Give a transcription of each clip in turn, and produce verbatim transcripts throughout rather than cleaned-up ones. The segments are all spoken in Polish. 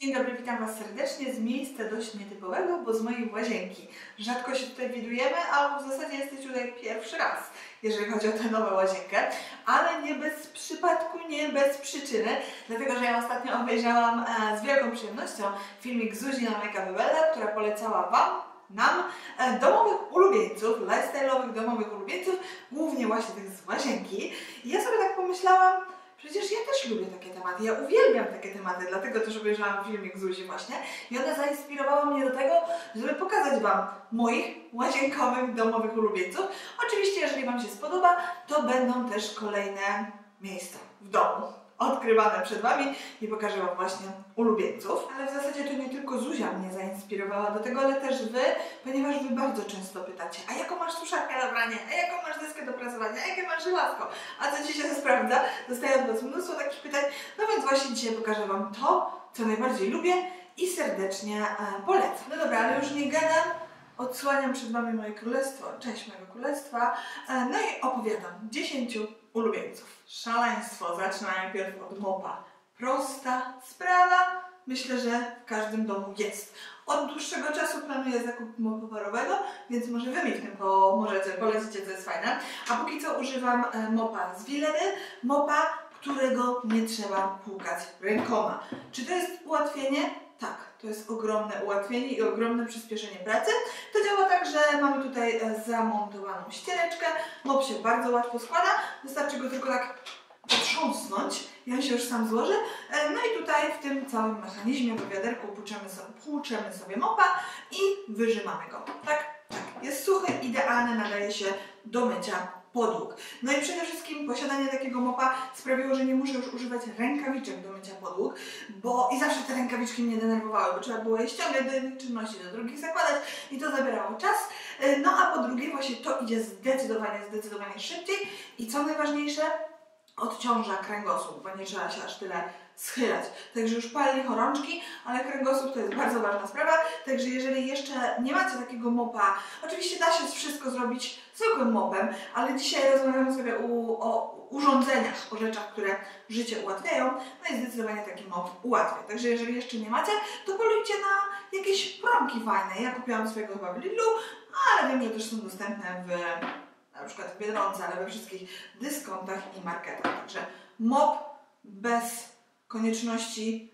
Dzień dobry, witam Was serdecznie z miejsca dość nietypowego, bo z mojej łazienki. Rzadko się tutaj widujemy, a w zasadzie jesteś tutaj pierwszy raz, jeżeli chodzi o tę nową łazienkę, ale nie bez przypadku, nie bez przyczyny, dlatego że ja ostatnio obejrzałam e, z wielką przyjemnością filmik Zuzi na Make-up Bella, która polecała Wam, nam, e, domowych ulubieńców, lifestyle'owych domowych ulubieńców, głównie właśnie tych z łazienki. I ja sobie tak pomyślałam, przecież ja też lubię takie tematy, ja uwielbiam takie tematy, dlatego też obejrzałam filmik Zuzi właśnie i ona zainspirowała mnie do tego, żeby pokazać Wam moich łazienkowych, domowych ulubieńców. Oczywiście, jeżeli Wam się spodoba, to będą też kolejne miejsca w domu odkrywane przed Wami i pokażę Wam właśnie ulubieńców. Ale w zasadzie to nie tylko Zuzia mnie zainspirowała do tego, ale też Wy, ponieważ Wy bardzo często pytacie, a jaką masz suszarkę do prania, a jaką masz deskę do prasowania, a jakie masz żelazko, a co Ci się sprawdza? Dostaję od Was mnóstwo takich pytań, no więc właśnie dzisiaj pokażę Wam to, co najbardziej lubię i serdecznie e, polecam. No dobra, ale już nie gadam, odsłaniam przed Wami moje królestwo, część mojego królestwa, e, no i opowiadam dziesięciu ulubieńców. Szaleństwo zaczyna najpierw od mopa. Prosta sprawa, myślę, że w każdym domu jest. Od dłuższego czasu planuję zakup mopa parowego, więc może Wy mi w tym pomożecie, polecicie, co jest fajne. A póki co używam mopa z Willedy, mopa, którego nie trzeba płukać rękoma. Czy to jest ułatwienie? Tak, to jest ogromne ułatwienie i ogromne przyspieszenie pracy. To działa tak, że mamy tutaj zamontowaną ściereczkę, mop się bardzo łatwo składa, wystarczy go tylko tak potrząsnąć i on się już sam złoży. No i tutaj w tym całym mechanizmie, w wiaderku płuczemy sobie, płuczemy sobie mopa i wyrzymamy go. Tak, tak, jest suchy, idealny, nadaje się do mycia podłóg. No i przede wszystkim posiadanie takiego mopa sprawiło, że nie muszę już używać rękawiczek do mycia podłóg, bo i zawsze te rękawiczki mnie denerwowały, bo trzeba było je ściągać do jednych czynności, do drugich zakładać i to zabierało czas. No a po drugie właśnie to idzie zdecydowanie, zdecydowanie szybciej i co najważniejsze, odciąża kręgosłup, bo nie trzeba się aż tyle schylać. Także już pali chorączki, ale kręgosłup to jest bardzo ważna sprawa. Także jeżeli jeszcze nie macie takiego mopa, oczywiście da się wszystko zrobić zwykłym mopem, ale dzisiaj rozmawiamy sobie u, o urządzeniach, o rzeczach, które życie ułatwiają, no i zdecydowanie taki mop ułatwia. Także jeżeli jeszcze nie macie, to polujcie na jakieś promki fajne. Ja kupiłam swojego chyba w Lidlu, ale wiem, że też są dostępne w na przykład w Biedronce, ale we wszystkich dyskontach i marketach. Także mop bez konieczności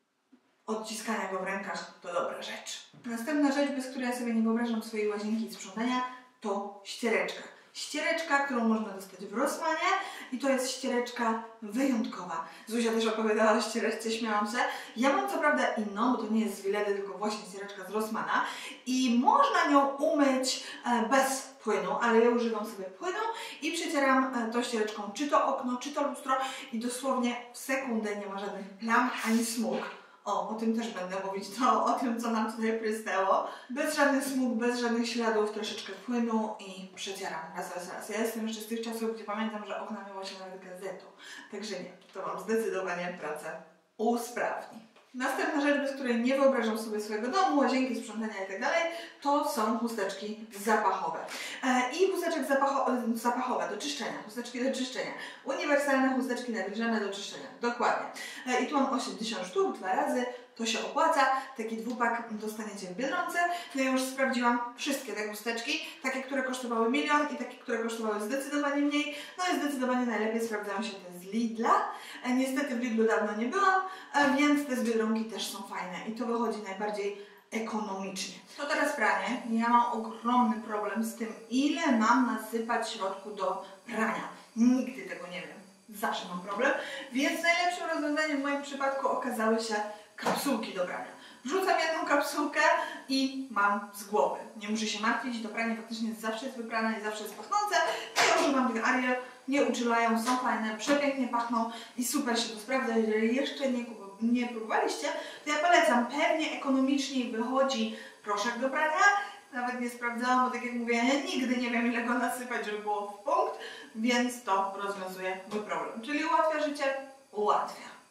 odciskania go w rękach to dobra rzecz. Następna rzecz, bez której ja sobie nie wyobrażam swojej łazienki i sprzątania, to ściereczka. Ściereczka, którą można dostać w Rossmanie i to jest ściereczka wyjątkowa. Zuzia też opowiadała o ściereczce, śmiałam się. Ja mam co prawda inną, bo to nie jest z Willedy, tylko właśnie ściereczka z Rossmana i można nią umyć e, bez płynu, ale ja używam sobie płynu i przecieram e, tą ściereczką czy to okno, czy to lustro i dosłownie w sekundę nie ma żadnych plam ani smug. O, o tym też będę mówić, to o tym, co nam tutaj prysnęło. Bez żadnych smug, bez żadnych śladów, troszeczkę płynu i przecieram raz, raz, raz. Ja jestem jeszcze z tych czasów, gdzie pamiętam, że okna myło się nawet gazetą. Także nie, to Wam zdecydowanie pracę usprawni. Następna rzecz, bez której nie wyobrażam sobie swojego domu, łazienki, sprzątania itd., to są chusteczki zapachowe. E, I chusteczek zapacho zapachowe do czyszczenia, chusteczki do czyszczenia. Uniwersalne chusteczki nawilżane do czyszczenia, dokładnie. E, I tu mam osiemdziesiąt sztuk, dwa razy, to się opłaca. Taki dwupak dostaniecie w Biedronce. No ja już sprawdziłam wszystkie te chusteczki, takie, które kosztowały milion i takie, które kosztowały zdecydowanie mniej. No i zdecydowanie najlepiej sprawdzają się te z Lidla. E, niestety w Lidlu dawno nie byłam, e, więc te z Biedronki też są fajne i to wychodzi najbardziej ekonomicznie. To teraz pranie. Ja mam ogromny problem z tym, ile mam nasypać środku do prania. Nigdy tego nie wiem. Zawsze mam problem, więc najlepszym rozwiązaniem w moim przypadku okazały się kapsułki do prania. Wrzucam jedną kapsułkę i mam z głowy. Nie muszę się martwić, to pranie faktycznie zawsze jest wyprane i zawsze jest pachnące. Ja używam tych Ariel, nie uczylają, są fajne, przepięknie pachną i super się to sprawdza. Jeżeli jeszcze nie, nie próbowaliście, to ja polecam. Pewnie ekonomiczniej wychodzi proszek do prania. Nawet nie sprawdzałam, bo tak jak mówię, ja nigdy nie wiem, ile go nasypać, żeby było w punkt, więc to rozwiązuje mój problem. Czyli ułatwia życie? Ułatwia.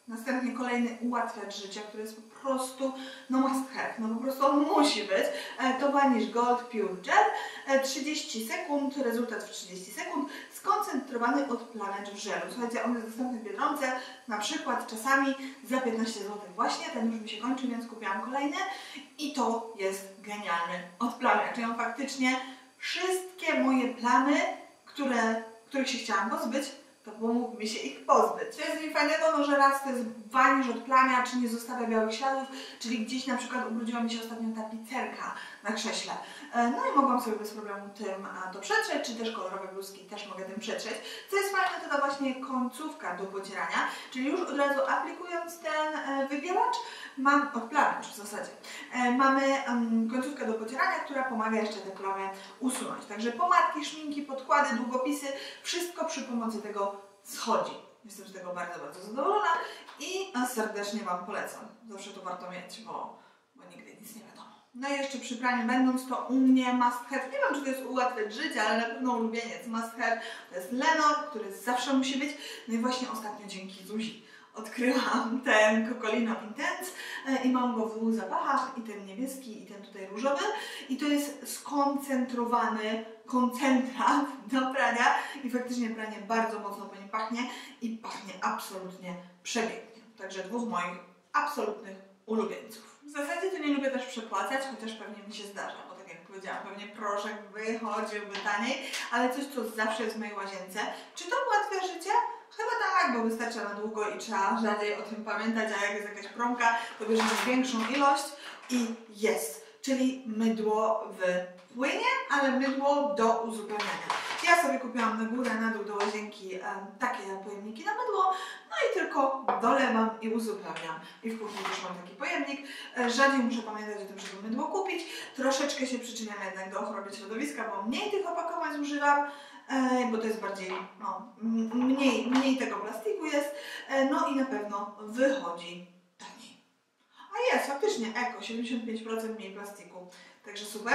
Następnie kolejny ułatwiacz życia, który jest po prostu no must have, no po prostu on musi być. To Vanish Gold Pure Gel, trzydzieści sekund, rezultat w trzydzieści sekund, skoncentrowany odplavacz w żelu. Słuchajcie, on jest dostępny w Biedronce, na przykład czasami za piętnaście złotych właśnie, ten już mi się kończy, więc kupiłam kolejny i to jest genialny odplavacz. Ja faktycznie wszystkie moje plamy, które, których się chciałam pozbyć, to pomógł mi się ich pozbyć. Co jest mi fajnego, no że raz to jest Vanish odplamia, czy nie zostawia białych śladów, czyli gdzieś na przykład ubrudziła mi się ostatnio tapicerka na krześle. No i mogłam sobie bez problemu tym to przetrzeć, czy też kolorowe bluzki też mogę tym przetrzeć. Co jest fajne, to ta właśnie końcówka do pocierania, czyli już od razu aplikując ten wybielacz, mam odplamacz w zasadzie. Mamy końcówkę do pocierania, która pomaga jeszcze te plamy usunąć. Także pomadki, szminki, podkłady, długopisy, wszystko przy pomocy tego schodzi. Jestem z tego bardzo, bardzo zadowolona i serdecznie Wam polecam. Zawsze to warto mieć, bo, bo nigdy nic nie wiadomo. No i jeszcze przy praniu będąc, to u mnie must have, nie wiem czy to jest ułatwiać życie, ale na pewno ulubieniec must have, to jest Lenor, który zawsze musi być. No i właśnie ostatnio dzięki Zuzi odkryłam ten Cocolino Intense i mam go w dwóch zapachach, i ten niebieski, i ten tutaj różowy. I to jest skoncentrowany koncentrat do prania i faktycznie pranie bardzo mocno po nim pachnie i pachnie absolutnie przepięknie. Także dwóch moich absolutnych ulubieńców. W zasadzie to nie lubię też przepłacać, chociaż pewnie mi się zdarza, bo tak jak powiedziałam, pewnie proszek wychodziłby taniej, ale coś, co zawsze jest w mojej łazience. Czy to ułatwia życie? Chyba tak, bo wystarcza na długo i trzeba rzadziej o tym pamiętać, a jak jest jakaś promka, to bierzemy większą ilość i jest. Czyli mydło w płynie, ale mydło do uzupełniania. Ja sobie kupiłam na górę, na dół do łazienki um, takie pojemniki na mydło, no i tylko dolewam i uzupełniam. I w kuchni też mam taki pojemnik. Rzadziej muszę pamiętać o tym, żeby mydło kupić. Troszeczkę się przyczyniam jednak do ochrony środowiska, bo mniej tych opakowań zużywam, bo to jest bardziej, no, mniej, mniej tego plastiku jest, no i na pewno wychodzi taniej. A jest, faktycznie eko, siedemdziesiąt pięć procent mniej plastiku, także super.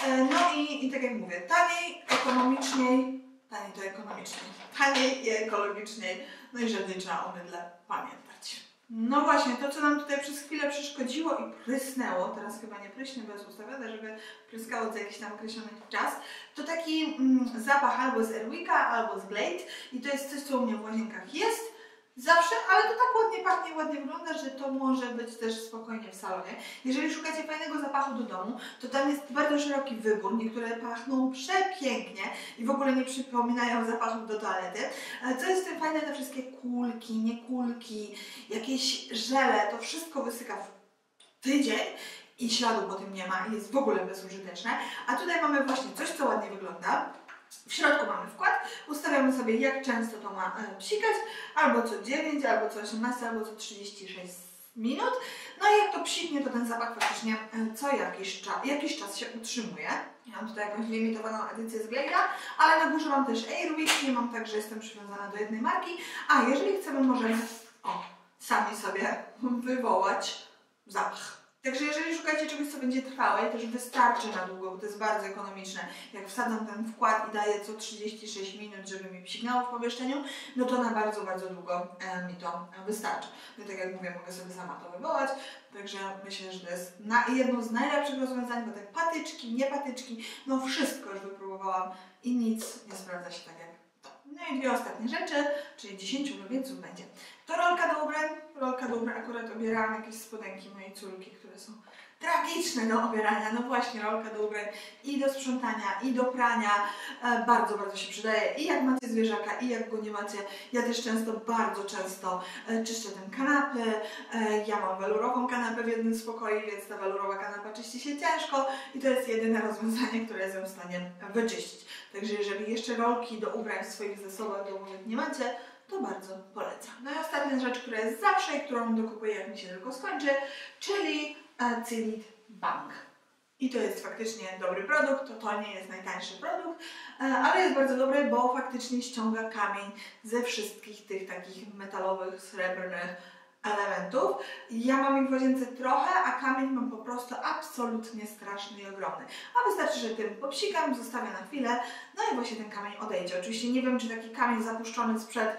No i, i tak jak mówię, taniej, ekonomiczniej, taniej to ekonomiczniej, taniej i ekologiczniej, no i żadnie trzeba o mydle pamiętać. No właśnie, to co nam tutaj przez chwilę przeszkodziło i prysnęło, teraz chyba nie pryśnie, bo jest ustawione, żeby pryskało co jakiś tam określony czas, to taki mm, zapach albo z Airwicka, albo z Glade i to jest coś, co u mnie w łazienkach jest zawsze, ale to tak ładnie pachnie, ładnie wygląda, że to może być też spokojnie w salonie. Jeżeli szukacie fajnego zapachu do domu, to tam jest bardzo szeroki wybór. Niektóre pachną przepięknie i w ogóle nie przypominają zapachów do toalety. Co jest w tym fajne, te wszystkie kulki, nie kulki, jakieś żele, to wszystko wysyka w tydzień i śladu po tym nie ma i jest w ogóle bezużyteczne. A tutaj mamy właśnie coś, co ładnie wygląda. W środku mamy wkład, ustawiamy sobie jak często to ma e, psikać, albo co dziewięć, albo co osiemnaście, albo co trzydzieści sześć minut. No i jak to psiknie, to ten zapach faktycznie e, co jakiś, cza jakiś czas się utrzymuje. Ja mam tutaj jakąś limitowaną edycję z Glade'a, ale na górze mam też Airwick, nie mam tak, że jestem przywiązana do jednej marki. A jeżeli chcemy, możemy o, sami sobie wywołać zapach. Także jeżeli szukacie czegoś, co będzie trwałe, też wystarczy na długo, bo to jest bardzo ekonomiczne. Jak wsadzam ten wkład i daję co trzydzieści sześć minut, żeby mi psiknęło w pomieszczeniu, no to na bardzo, bardzo długo e, mi to wystarczy. No tak jak mówię, mogę sobie sama to wywołać, także myślę, że to jest na, jedno z najlepszych rozwiązań, bo te patyczki, nie patyczki, no wszystko już wypróbowałam i nic nie sprawdza się tak jak to. No i dwie ostatnie rzeczy, czyli dziesięć ulubieńców będzie. To rolka do ubrań. Rolka do ubrań, akurat obierałam jakieś spodenki mojej córki, które są tragiczne do obierania. No właśnie, rolka do ubrań i do sprzątania, i do prania. E, bardzo, bardzo się przydaje. I jak macie zwierzaka, i jak go nie macie. Ja też często, bardzo często e, czyszczę ten kanapy. E, ja mam welurową kanapę w jednym z pokoi, więc ta welurowa kanapa czyści się ciężko. I to jest jedyne rozwiązanie, które jestem w stanie wyczyścić. Także jeżeli jeszcze rolki do ubrań w swoich zasobach domowych nie macie, to bardzo polecam. No i ostatnia rzecz, która jest zawsze i którą dokupuję, jak mi się tylko skończy, czyli uh, Cylit Bank. I to jest faktycznie dobry produkt, to to nie jest najtańszy produkt, ale jest bardzo dobry, bo faktycznie ściąga kamień ze wszystkich tych takich metalowych, srebrnych elementów. Ja mam ich w łazience trochę, a kamień mam po prostu absolutnie straszny i ogromny. A wystarczy, że tym popsikam, zostawię na chwilę, no i właśnie ten kamień odejdzie. Oczywiście nie wiem, czy taki kamień zapuszczony sprzed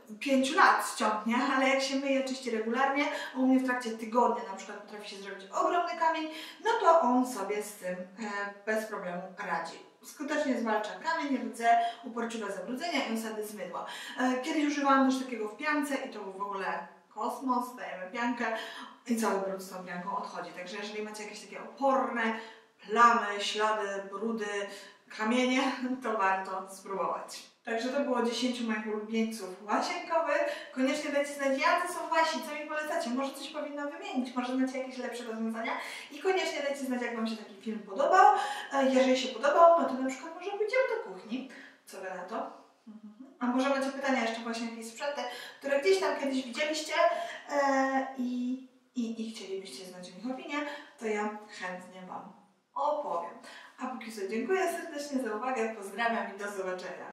pięciu lat ściągnie, ale jak się myje, czyści regularnie, a u mnie w trakcie tygodnia na przykład potrafi się zrobić ogromny kamień, no to on sobie z tym e, bez problemu radzi. Skutecznie zwalcza kamień, rdze, uporczywe zabrudzenia i osady z mydła. E, kiedyś używałam też takiego w piance i to był w ogóle kosmos, dajemy piankę i cały brud z tą pianką odchodzi. Także jeżeli macie jakieś takie oporne plamy, ślady, brudy, kamienie, to warto spróbować. Także to było dziesięciu moich ulubieńców łazienkowych. Koniecznie dajcie znać, jacy są wasi, co mi polecacie. Może coś powinno wymienić, może znacie jakieś lepsze rozwiązania. I koniecznie dajcie znać, jak wam się taki film podobał. Jeżeli się podobał, no to na przykład może pójdziemy do kuchni. Co wy na to? A może macie pytania jeszcze właśnie jakieś sprzęty, które gdzieś tam kiedyś widzieliście e, i, i, i chcielibyście znać o nich opinię, to ja chętnie wam opowiem. A póki co dziękuję serdecznie za uwagę, pozdrawiam i do zobaczenia.